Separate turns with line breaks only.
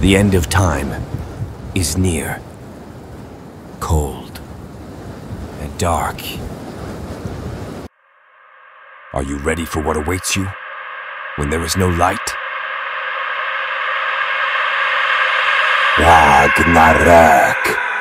The end of time is near. Cold and dark. Are you ready for what awaits you when there is no light?
Ragnarök.